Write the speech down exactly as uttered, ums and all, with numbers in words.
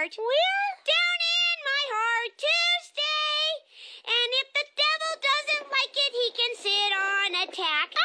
heart. Where? Down in my heart to stay. And if the devil doesn't like it, he can sit on a tack.